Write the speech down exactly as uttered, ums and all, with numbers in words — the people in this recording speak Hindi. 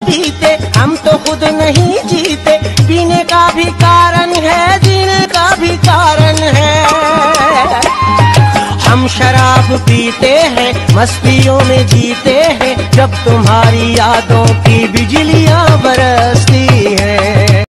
पीते हम तो खुद नहीं जीते, पीने का भी कारण है, जीने का भी कारण है। हम शराब पीते हैं, मस्तियों में जीते हैं, जब तुम्हारी यादों की बिजलियां बरसती हैं।